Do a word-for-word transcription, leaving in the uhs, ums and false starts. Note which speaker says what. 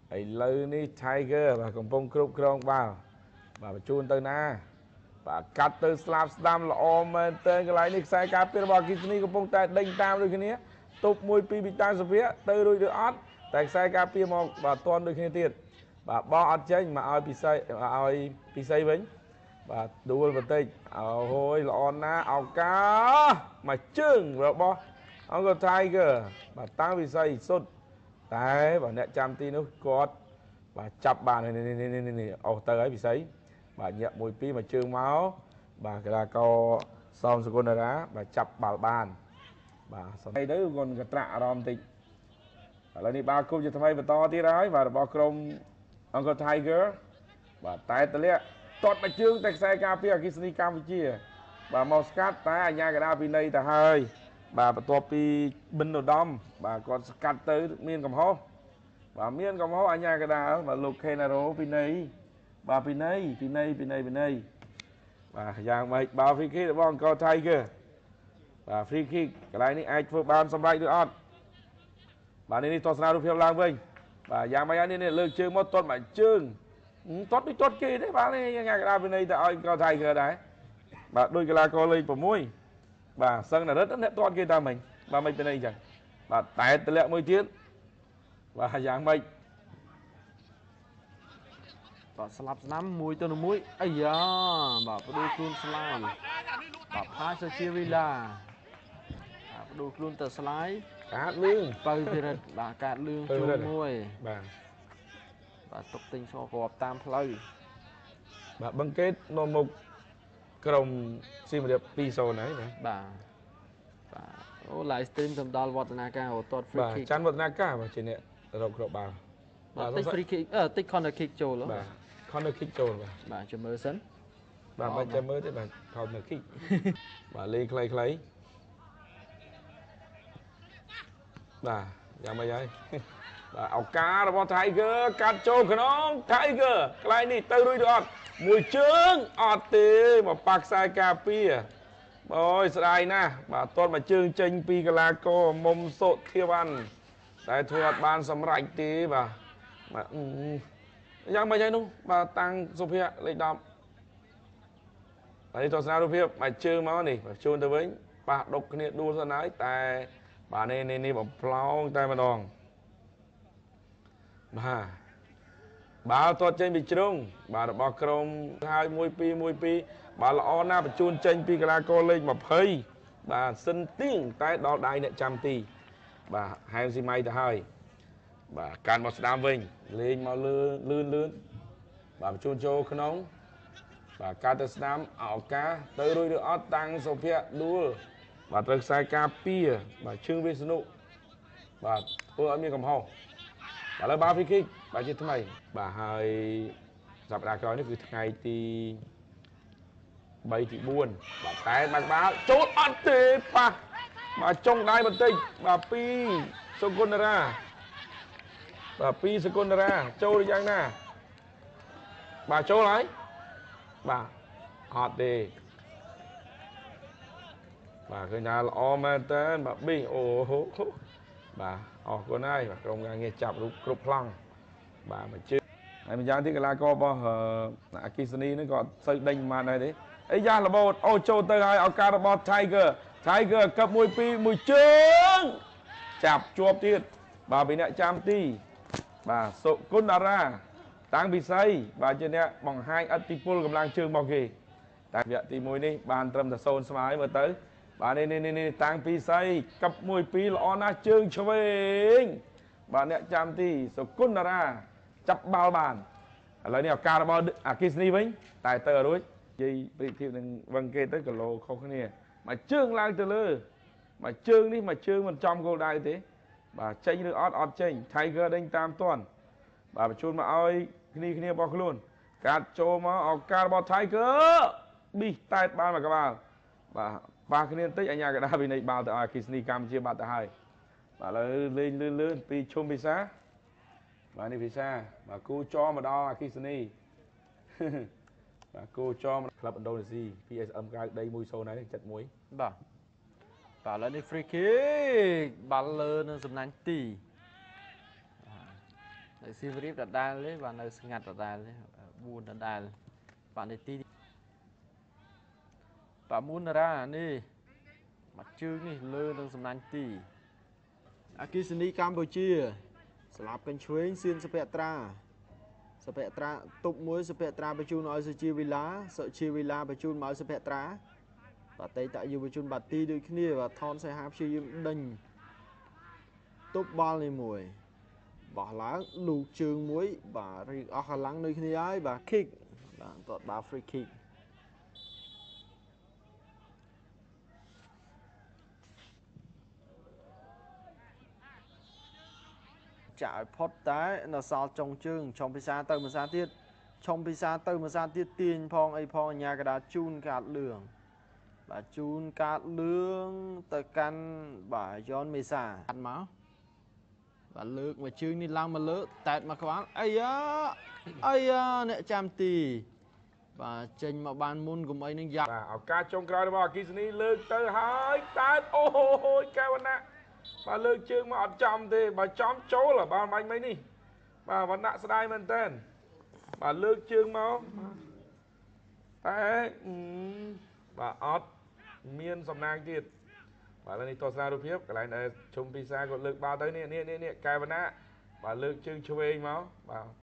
Speaker 1: ឥឡូវនេះ Tiger បាទកំពុងគ្រប់គ្រងបាល់បាទបញ្ជូនទៅណាបាទកាត់ទៅស្លាប់ស្ដាំល្អមែនទែនកន្លែងនេះខ្សែការពាររបស់អគ្គិសនីកំពុងតែដេញតាមដូចគ្នាទប់មួយពីរពីតាមសុភ័ក្រទៅរួចឬអត់តែខ្សែការពារមកបាទតន់ដូចគ្នាទៀតបាទបោះអត់ចេញមកឲ្យពិសីឲ្យពិសីវិញបាទដួលបន្តិចអូយល្អណាស់ឱកាសមកជើងរបស់អង្គ Tiger បាទតាំងពិសីសុទ្ធតែបាទអ្នកចាំទីនោះគាត់បាទចាប់បាននេះនេះនេះអូទៅហើយពិសីបាទញាក់មួយពីរមកជើងមកបាទកីឡាករសំសកុណរាបាទចាប់បាល់បានបាទសំដីទៅគាត់កត្រាក់អារម្មណ៍តិចឥឡូវនេះបាល់គប់ជាថ្មីបន្តទៀតហើយបាទរបស់ក្រុមអង្គ Tiger បាទតែតលាក់ទាត់មកជើងតែខ្សែការពារអគ្គិសនីកម្ពុជាបាទមកស្កាត់តែអាញាកដាពិន័យទៅហើយបាទបន្ទាប់ពីប៊ិនឧត្តមបាទគាត់ស្កាត់ទៅមានកំហុសបាទមានកំហុសអាញាកដាបាទលោកខេណារ៉ូពិន័យបាទពិន័យពិន័យពិន័យពិន័យបាទយ៉ាងម៉េចបាល់ free kick របស់អង្គ Tiger បាទ free kick កន្លែងនេះអាចធ្វើបានសម្រេចឬអត់បាទនេះទស្សនារូបភាពឡើងវិញបាទយ៉ាងម៉េចហើយនេះលើកជើងមកទាត់មកជើងទាត់ដូចទាត់គេទេបាទនេះអាញាកដាពិន័យទៅឲ្យអង្គ Tiger ដែរបាទដោយកីឡាករលេខ6បាទសឹងនរិទ្ធអ្នកទាត់គេតាមមិញបាទមិនពិន័យអញ្ចឹងបាទតែតម្លាក់មួយទៀតបាទយ៉ាងម៉េច
Speaker 2: បាទស្លាប់ស្ដាំមួយទៅមួយអាយ៉ាបាទបដូរខ្លួនស្លាយបាទផាសជាវីឡាបាទបដូរខ្លួនទៅស្លាយ
Speaker 1: កាតលឿង
Speaker 2: បើវិរិទ្ធបាទកាតលឿងជួមួយ
Speaker 1: បាទ
Speaker 2: បាទតុកទិញស្អគ្រាប់តាមផ្លូវ
Speaker 1: បាទបង្កេតនៅមុខក្រុមស៊ីមរៀប ពីរศูนย์ ហើយណា
Speaker 2: បាទបាទអូ live stream ទៅដល់វឌ្ឍនាការអូតត free kick
Speaker 1: បាទច័ន្ទវឌ្ឍនាការបាទជាអ្នករកគ្រាប់បាល់
Speaker 2: បាទតិច free kick អឺតិច corner kick ចូល
Speaker 1: បាទ corner kick ចូលបាទ
Speaker 2: បាទចាំមើលសិន
Speaker 1: បាទមិនចាំមើលទេបាទ corner kick បាទលេងខ្លីៗបាទយ៉ាងម៉េចហើយបាទឱកាសរបស់ Tiger កាត់ចូលក្នុង Tiger កន្លែងនេះទៅរួចឬអត់មួយជើងអត់ទេមកប៉ាក់ខ្សែការពារអូយស្ដាយណាស់បាទទាត់មកជើងចេញពីកីឡាករមុំសុធាវ៉ាន់តែធ្វើអត់បានសម្រេចទេបាទបាទយ៉ាងម៉េចហើយនោះបាទតាំងសុភ័ក្រលេខដប់ហើយទស្សនារូបភាពមកជើងមកនេះបញ្ជូនទៅវិញប៉ះដុកគ្នាដួលសិនហើយតែបាទនេះនេះបំផ្លោងតែម្ដងបាទបាល់ទាត់ចេញពីជ្រុងបាទរបស់ក្រុមហើយមួយពីរមួយពីរបាទល្អណាស់បញ្ជូនចេញពីកីឡាករលេខยี่สิบបាទសិនទៀងតែដល់ដៃអ្នកចាំទីបាទហែមស៊ីម៉ៃទៅហើយបាទកាន់មកស្ដាំវិញលេងមកលឿនលឿនលឿនបាទបញ្ជូនចូលក្នុងបាទកាត់ទៅស្ដាំឱកាសទៅរួចឬអត់តាំងសុភ័ក្រដួលបាទត្រូវខ្សែការពារបាទជើងវិស្ណុបាទធ្វើឲ្យមានកំហុសឥឡូវបាល់ free kick បាទជាថ្មីបាទហើយសប្តាហ៍ក្រោយនេះគឺថ្ងៃទី3ទី4បាទតែបាក់បាល់ចូលអត់ទេប៉ះបាទចុងដៃបន្តិចបាទពីសកុនរាបាទពីសកុនរាចូលយ៉ាងណាបាទចូលហើយបាទអត់ទេបាទឃើញថាល្អមែនតើបាទប៊ីអូបាទអរគុណហើយបាទក្រុមការងារចាប់រូបគ្រប់ប្លង់បាទមកជើងហើយម្យ៉ាងទៀតកីឡាកររបស់អគ្គិសនីនេះក៏អត់សូវដេញប៉ុន្មានដែរទេអីយ៉ារបូតអូចូលទៅហើយឱកាសរបស់ Tiger Tiger កឹបមួយពីរមួយជើងចាប់ជាប់ទៀតបាទពីអ្នកចាំទីបាទសុគន្ធរាតាំងពិសីបាទជាអ្នកបង្ហាញឥទ្ធិពលកម្លាំងជើងរបស់គេតែវគ្គទីមួយនេះបានត្រឹមតែសូន្យស្មើហើយមើលទៅបាទនេះនេះនេះតាំងពិសីកឹបមួយពីរល្អណាស់ជើងឆ្វេងបាទអ្នកចាំទីសុគន្ធរាចាប់បាល់បានឥឡូវនេះឱកាសរបស់អគ្គិសនីវិញតែទៅរួចនិយាយប្រៀបធៀបនឹងវឹងគេទៅគីឡូខុសគ្នាមកជើងឡើងទៅលើមកជើងនេះមកជើងមិនចំគោលដៅទេបាទចេញឬអត់អត់ចេញ Tiger ដេញតាមទាន់បាទបញ្ជូនមកឲ្យគ្នាគ្នារបស់ខ្លួនកាត់ចូលមកឱកាសរបស់ Tiger ប៊ីសតែតបានមកក្បាលបាទប៉ះគ្នាបន្តិចអញ្ញាកដាវិន័យបាល់ទៅឲ្យអគ្គិសនីកម្ពុជាបាត់ទៅហើយបាទឥឡូវលេងលឿនលឿនពីឈុំពិសាបាទនេះពិសាបាទគូចមកដល់អគ្គិសនីបាទគូចមកក្លឹបឥណ្ឌូនេស៊ី พี เอส เอ็ม កៅដីមួយศูนย์ហើយចិត្តមួយ
Speaker 2: បាទបាទឥឡូវនេះ free kick បាល់លើនៅសំណាញ់ទីស៊ីមរីបដដែលទេបាទនៅស្ងាត់ដដែលទេបួនដដែលបាទនាទីបាទមុនរ៉ានេះមកជើងនេះលើនឹងសំណាញ់ទីអគិសនីកម្ពុជាស្លាប់កញ្ឆ្វេងសៀនសុភត្រាសុភត្រាទប់មួយសុភត្រាបញ្ជូនឲ្យសុជាវិឡាសុជាវិឡាបញ្ជូនមកឲ្យសុភត្រាបាទតេតយុវជនបាទីដូចគ្នាបាទថនសៃហាព្យាយាមដេញទប់បាល់នេះមួយបោះឡើងលូកជើងមួយបាទរីកអស់កម្លាំងដូចគ្នាហើយបាទ kick បាទតតបាល់ free kick ចាក់ឲ្យផុតតែនៅសល់ចុងជើងឆុំពិសាទៅមួយសាទៀតឆុំពិសាទៅមួយសាទៀតទាញផងអីផងអញ្ញាកដាជូនកាតលឿងបាទជូនកាតលឿងទៅកាន់បាទយ៉នមេសាកាត់មកបាទលើកមួយជើងនេះឡើងមកលើតែតមកក្បាលអីយ៉ាអីយ៉ាអ្នកចាំទីបាទចេញមកបានមុនកុំអីនឹងយ៉ាប់
Speaker 1: បាទឱកាសចុងក្រោយរបស់អគិសនីលើកទៅហើយតែតអូយកែវណ្ណៈបាទលើកជើងមកអត់ចំទេបើចំចូលបាទបាញ់មិញនេះបាទវណ្ណៈស្ដាយមែនតើបាទលើកជើងមកតែបាទអត់មានសំណាងទៀតបាទនេះទស្សនារូបភាពកន្លែងដែលជុំពិសាគាត់លើកបាល់ទៅនេះនេះនេះកែវណ្ណៈបាទលើកជើងឆ្វេងមកបាទ